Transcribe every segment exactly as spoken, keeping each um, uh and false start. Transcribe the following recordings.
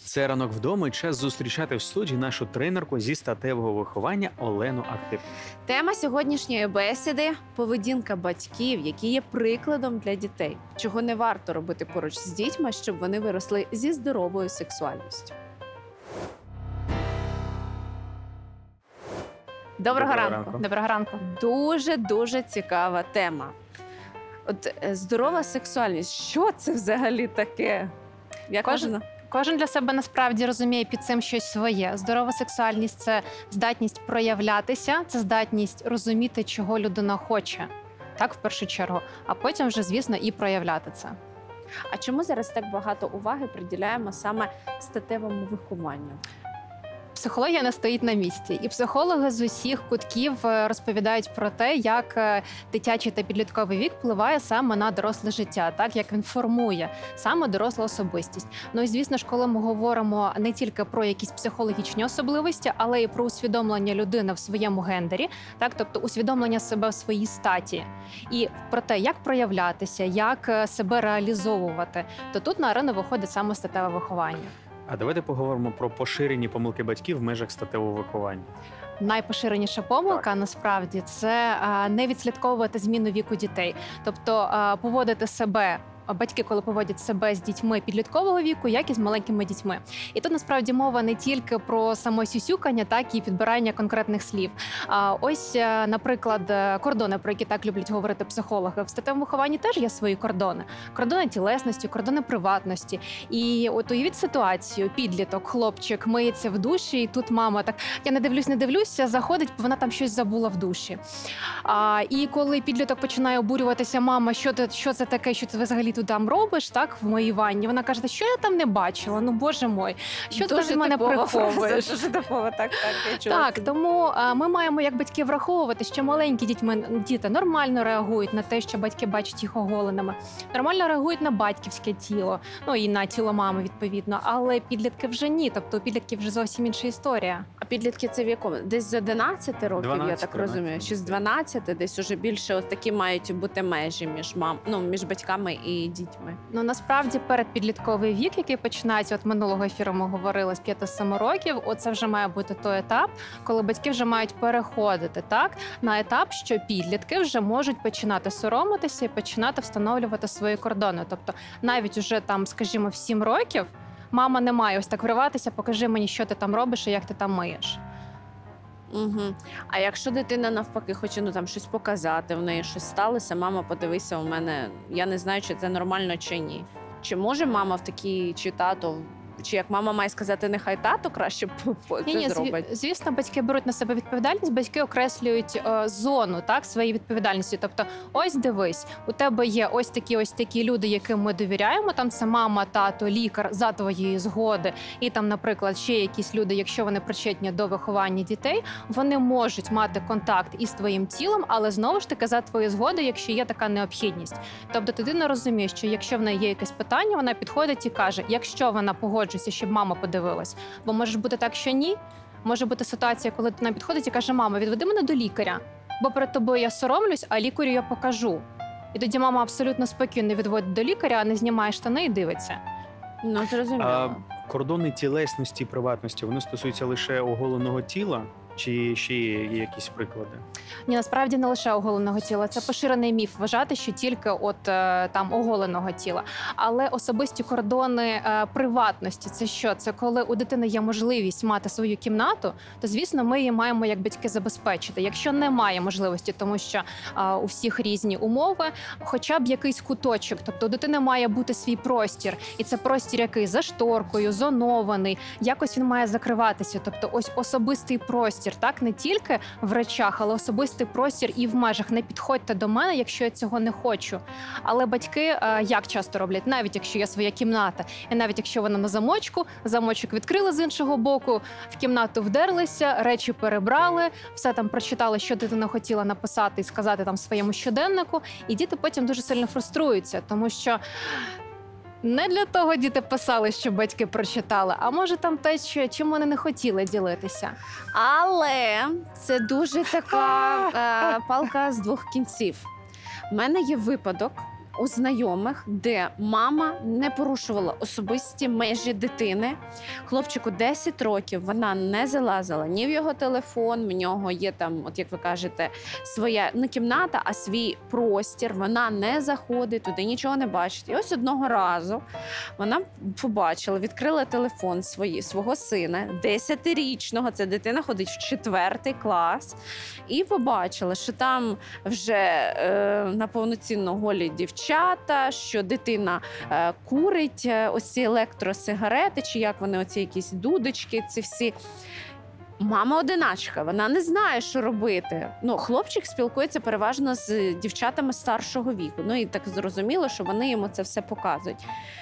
Це ранок вдома і час зустрічати в студії нашу тренерку зі статевого виховання Олену Артип. Тема сьогоднішньої бесіди – поведінка батьків, які є прикладом для дітей. Чого не варто робити поруч з дітьми, щоб вони виросли зі здоровою сексуальністю. Доброго, Доброго ранку. ранку. Доброго ранку. Дуже-дуже цікава тема. От е, здорова сексуальність. Що це взагалі таке? Як Кожен- можна? Кожен для себе насправді розуміє під цим щось своє. Здорова сексуальність – це здатність проявлятися, це здатність розуміти, чого людина хоче. Так, в першу чергу. А потім вже, звісно, і проявляти це. А чому зараз так багато уваги приділяємо саме статевому вихованню? Психологія не стоїть на місці. І психологи з усіх кутків е, розповідають про те, як е, дитячий та підлітковий вік впливає саме на доросле життя, так як він формує саме дорослу особистість. Ну і звісно ж, коли ми говоримо не тільки про якісь психологічні особливості, але й про усвідомлення людини в своєму гендері, так, тобто усвідомлення себе в своїй статі, і про те, як проявлятися, як е, себе реалізовувати, то тут на арену виходить саме статеве виховання. А давайте поговоримо про поширені помилки батьків в межах статевого виховання. Найпоширеніша помилка насправді це а, не відслідковувати зміну віку дітей, тобто а, поводити себе. Батьки, коли поводять себе з дітьми підліткового віку, як і з маленькими дітьми. І тут насправді мова не тільки про самосюсюкання, так і підбирання конкретних слів. А ось, е, наприклад, е, кордони, про які так люблять говорити психологи. В статевому вихованні теж є свої кордони. Кордони тілесності, кордони приватності. І от уявіть ситуацію: підліток, хлопчик миється в душі, і тут мама так: я не дивлюсь, не дивлюся, заходить, вона там щось забула в душі. А, і коли підліток починає обурюватися: мама, що ти, що це таке, що ти взагалі тут там робиш, так, в моїй ванні? Вона каже: що я там не бачила, ну боже мой, що ти від мене приховуєш? Дуже типова, так, так, я чула. Так, тому а, ми маємо як батьки враховувати, що маленькі дітьми, діти нормально реагують на те, що батьки бачать їх оголеними, нормально реагують на батьківське тіло, ну і на тіло мами, відповідно, але підлітки вже ні, тобто у підлітків вже зовсім інша історія. А підлітки це в якому? Десь з одинадцяти років, я дванадцять, так розумію, тринадцять. чи з дванадцяти, десь уже більше от такі мають бути межі між мам, ну, між батьками і дітьми. Ну, насправді, передпідлітковий вік, який починається, от минулого ефіру ми говорили, з п'яти-семи років, оце вже має бути той етап, коли батьки вже мають переходити, так, на етап, що підлітки вже можуть починати соромитися і починати встановлювати свої кордони. Тобто навіть уже там, скажімо, в сім років мама не має ось так вриватися: покажи мені, що ти там робиш і як ти там миєш. Угу. А якщо дитина навпаки хоче, ну, там щось показати, в неї щось сталося: мама, подивися, у мене, я не знаю, чи це нормально чи ні. Чи може мама в такій, чи тато, чи як мама має сказати, нехай тато краще п- п- Ні, це ні, зробить? звісно, батьки беруть на себе відповідальність, батьки окреслюють е, зону, так, своєї відповідальності. Тобто, ось дивись, у тебе є ось такі ось такі люди, яким ми довіряємо. Там це мама, тато, лікар за твоєї згоди. І там, наприклад, ще якісь люди, якщо вони причетні до виховання дітей, вони можуть мати контакт із твоїм тілом, але знову ж таки за твою згоду, якщо є така необхідність. Тобто дитина розуміє, що якщо в неї є якесь питання, вона підходить і каже, якщо вона погоджується, щоб мама подивилась. Бо може бути так, що ні. Може бути ситуація, коли дитина підходить і каже: мама, відведи мене до лікаря, бо перед тобою я соромлюсь, а лікарю я покажу. І тоді мама абсолютно спокійно відводить до лікаря, не знімає штани і дивиться. Ну, зрозуміло. А кордони тілесності і приватності, вони стосуються лише оголеного тіла? Чи ще є якісь приклади? Ні, насправді не лише оголеного тіла. Це поширений міф вважати, що тільки от е, там оголеного тіла. Але особисті кордони е, приватності – це що? Це коли у дитини є можливість мати свою кімнату, то, звісно, ми її маємо як батьки забезпечити. Якщо немає можливості, тому що е, у всіх різні умови, хоча б якийсь куточок. Тобто у дитини має бути свій простір. І це простір, який за шторкою, зонований, якось він має закриватися. Тобто ось особистий простір. Так, не тільки в речах, але особистий простір і в межах. Не підходьте до мене, якщо я цього не хочу. Але батьки е, як часто роблять? Навіть якщо є своя кімната, і навіть якщо вона на замочку, замочок відкрили з іншого боку, в кімнату вдерлися, речі перебрали, все там прочитали, що дитина хотіла написати і сказати там в своєму щоденнику, і діти потім дуже сильно фруструються, тому що не для того діти писали, щоб батьки прочитали, а може там те, що- чим вони не хотіли ділитися. Але це дуже така е, палка з двох кінців. У мене є випадок, у знайомих, де мама не порушувала особисті межі дитини. Хлопчику десять років, вона не залазила ні в його телефон, в нього є там, от як ви кажете, своя не кімната, а свій простір. Вона не заходить туди, нічого не бачить. І ось одного разу вона побачила, відкрила телефон свої, свого сина, десятирічного, це дитина ходить в четвертий клас, і побачила, що там вже е, на повноцінно голі дівчата, що дитина е, курить е, ось ці електросигарети, чи як вони, оці якісь дудочки, ці всі. Мама одиначка, вона не знає, що робити. Ну, хлопчик спілкується переважно з дівчатами старшого віку. Ну і так зрозуміло, що вони йому це все показують.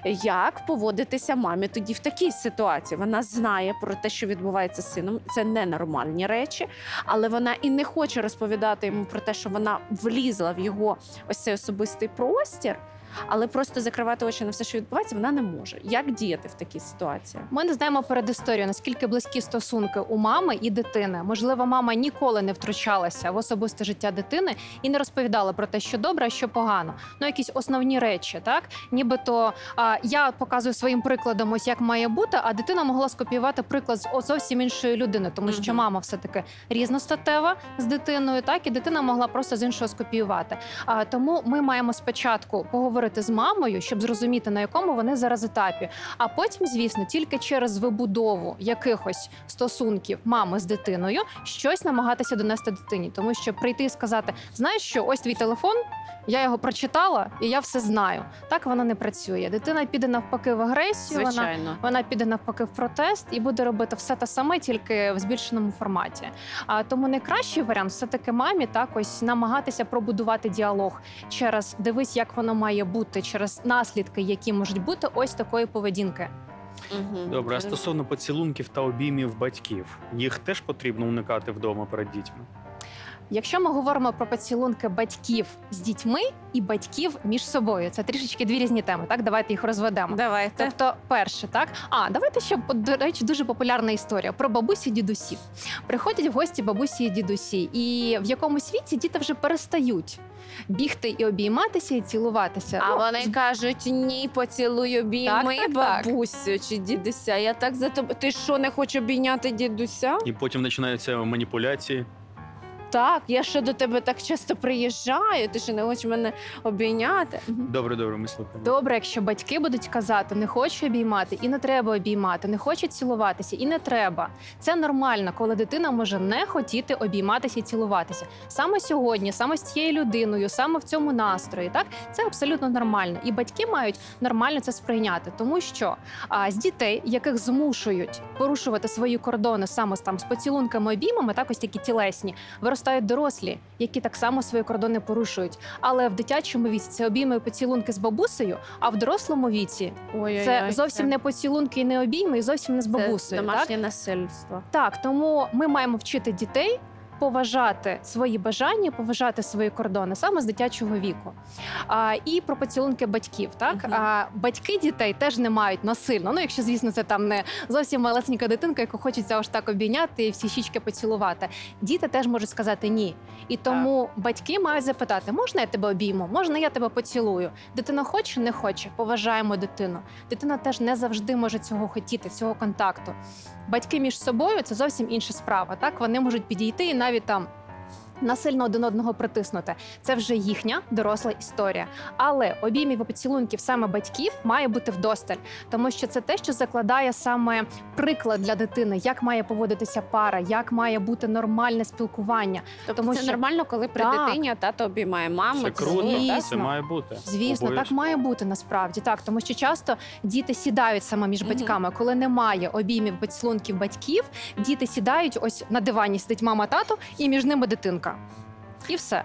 Як поводитися мамі тоді в такій ситуації? Вона знає про те, що відбувається з сином. Це ненормальні речі, але вона і не хоче розповідати йому про те, що вона влізла в його ось цей особистий простір. Але просто закривати очі на все, що відбувається, вона не може. Як діяти в такій ситуації? Ми не знаємо передісторію, наскільки близькі стосунки у мами і дитини. Можливо, мама ніколи не втручалася в особисте життя дитини і не розповідала про те, що добре, а що погано. Ну, якісь основні речі, так? Нібито а, я показую своїм прикладом, ось як має бути, а дитина могла скопіювати приклад з о- зовсім іншої людини, тому що Мгм. мама все-таки різностатева з дитиною, так? І дитина могла просто з іншого скопіювати. А, тому ми маємо спочатку поговорити з мамою, щоб зрозуміти, на якому вони зараз етапі. А потім, звісно, тільки через вибудову якихось стосунків мами з дитиною щось намагатися донести дитині. Тому що прийти і сказати, знаєш що, ось твій телефон, я його прочитала і я все знаю. Так воно не працює. Дитина піде навпаки в агресію, вона Звичайно. вона піде навпаки в протест і буде робити все те саме, тільки в збільшеному форматі. А тому найкращий варіант все таки мамі так ось намагатися пробудувати діалог через дивись, як воно має бути, через наслідки, які можуть бути ось такої поведінки. Мгм. Добре, а стосовно поцілунків та обіймів батьків, їх теж потрібно уникати вдома перед дітьми? Якщо ми говоримо про поцілунки батьків з дітьми і батьків між собою, це трішечки дві різні теми. Так, давайте їх розведемо. Давайте. Тобто, перше, так а давайте ще от, до речі, дуже популярна історія про бабусі, дідусів. Приходять в гості бабусі і дідусі, і в якомусь віці діти вже перестають бігти і обійматися, і цілуватися. А Ну, вони кажуть, ні, поцілуй обійми Так, так, так. бабусю чи дідуся. Я так за тобою. Ти що, не хочеш обійняти дідуся? І потім починаються маніпуляції. Так, я що до тебе так часто приїжджаю, ти що не хочеш мене обійняти? Мгм. Добре, добре, ми слухаємо. Добре, якщо батьки будуть казати, не хочу обіймати і не треба обіймати, не хочу цілуватися і не треба. Це нормально, коли дитина може не хотіти обійматися і цілуватися. Саме сьогодні, саме з цією людиною, саме в цьому настрої. Так, це абсолютно нормально. І батьки мають нормально це сприйняти, тому що а, з дітей, яких змушують порушувати свої кордони саме з там з поцілунками, обіймами, так ось такі тілесні, виростають дорослі, які так само свої кордони порушують. Але в дитячому віці це обійми і поцілунки з бабусею, а в дорослому віці Ой-ой-ой, це зовсім не поцілунки і не обійми, і зовсім не з це бабусею. Так? домашнє насильство. Так, тому ми маємо вчити дітей поважати свої бажання, поважати свої кордони саме з дитячого віку. А, і про поцілунки батьків. Так, Мгм. а, батьки дітей теж не мають насильно. Ну, якщо, звісно, це там не зовсім малесенька дитинка, яку хочеться аж так обійняти і всі щічки поцілувати. Діти теж можуть сказати ні. І тому батьки мають запитати: можна я тебе обійму? Можна я тебе поцілую? Дитина хоче, не хоче. Поважаємо дитину. Дитина теж не завжди може цього хотіти, цього контакту. Батьки між собою це зовсім інша справа. Так, вони можуть підійти і навіть там насильно один одного притиснути. Це вже їхня доросла історія. Але обіймів і поцілунків саме батьків має бути вдосталь, тому що це те, що закладає саме приклад для дитини, як має поводитися пара, як має бути нормальне спілкування. Тобто Тому це що- нормально, коли при Так. дитині тато обіймає маму. Це цілує, круто, так? це Звісно. має бути. Звісно, так Обов'язково. має бути насправді. Так, тому що часто діти сідають саме між Мгм. батьками. Коли немає обіймів, поцілунків батьків, діти сідають ось на дивані, сидить мама, тато, і між ними дитинка. І все.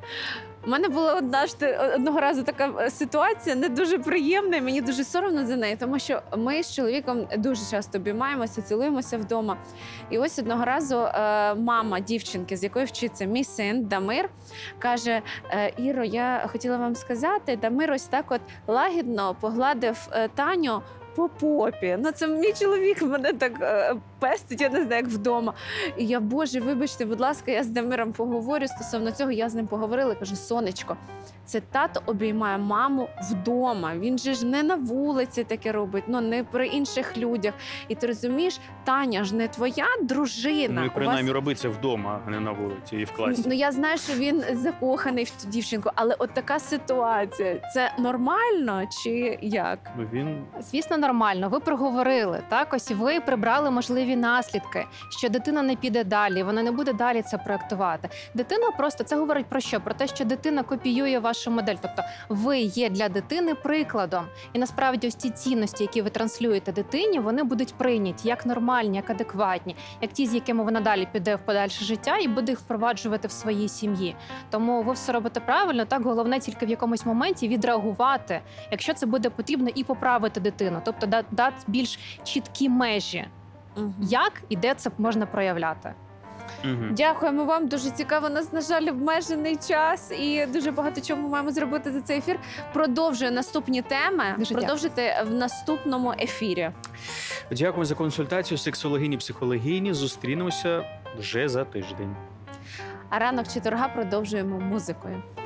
У мене була одна ж ти- одного разу така е, ситуація, не дуже приємна, і мені дуже соромно за неї, тому що ми з чоловіком дуже часто обіймаємося, цілуємося вдома. І ось одного разу е, мама дівчинки, з якої вчиться мій син Дамир, каже: «Е, Іро, я хотіла вам сказати, Дамир ось так от лагідно погладив е, Таню по попі. Ну це мій чоловік мене так е, пестить, я не знаю, як вдома. І я, боже, вибачте, будь ласка, я з Дамиром поговорю стосовно цього. Я з ним поговорила, кажу, сонечко, це тато обіймає маму вдома. Він же ж не на вулиці таке робить, ну не при інших людях. І ти розумієш, Таня ж не твоя дружина. Ну і У принаймні вас- робити це вдома, а не на вулиці і в класі. Ну я знаю, що він закоханий в цю дівчинку, але от така ситуація, це нормально чи як? Ну, Він Звісно, нормально. Ви проговорили. Так, ось ви прибрали можливі наслідки, що дитина не піде далі, вона не буде далі це проектувати. Дитина просто це говорить про що? Про те, що дитина копіює вашу модель. Тобто ви є для дитини прикладом. І насправді ось ці цінності, які ви транслюєте дитині, вони будуть прийняті як нормальні, як адекватні, як ті, з якими вона далі піде в подальше життя і буде їх впроваджувати в своїй сім'ї. Тому ви все робите правильно. Так, головне тільки в якомусь моменті відреагувати, якщо це буде потрібно, і поправити дитину, тобто да- дати більш чіткі межі, Мгм. як і де це можна проявляти. Мгм. Дякуємо вам. Дуже цікаво. У нас, на жаль, обмежений час і дуже багато чого ми маємо зробити за цей ефір. Продовжую наступні теми. Дуже Продовжуйте в наступному ефірі. Дякую за консультацію. Сексологині, психологині. Зустрінемося вже за тиждень. А ранок четверга продовжуємо музикою.